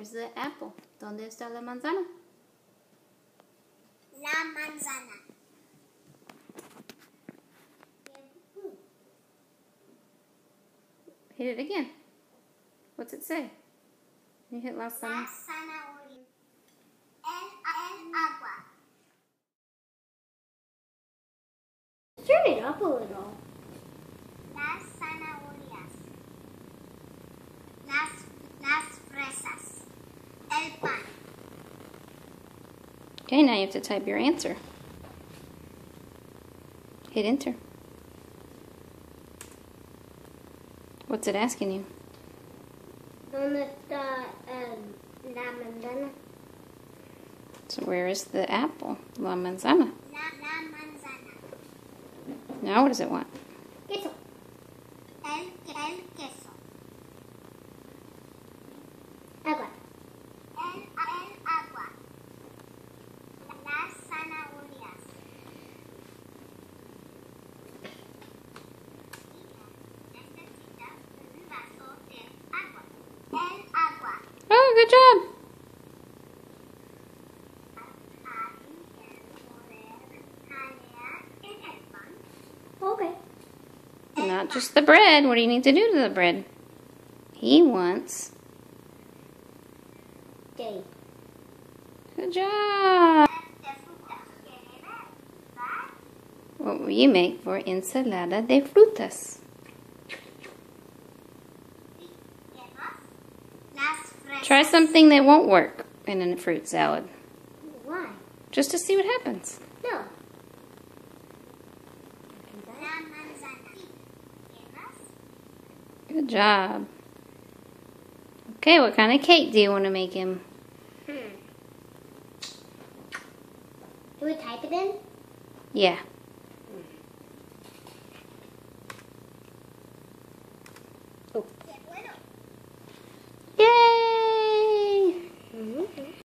Where's the apple? ¿Dónde está la manzana? La manzana. Hit it again. What's it say? You hit la zanahoria. La zanahoria. El agua. Turn it up a little. Las zanahorias. Las fresas. El pan. Okay, now you have to type your answer. Hit enter. What's it asking you? ¿Dónde está la manzana? So where is the apple? La manzana. La manzana. Now what does it want? Queso. El queso. Agua. El agua. Las zanahorias. Necesita un vaso de agua. El agua. Oh, good job. Okay. Not just the bread. What do you need to do to the bread? He wants. Okay. Good job. What will you make for ensalada de frutas? Try something that won't work in a fruit salad. Why? Just to see what happens. No. Good job. Okay, what kind of cake do you want to make him? Do we type it in? Yeah.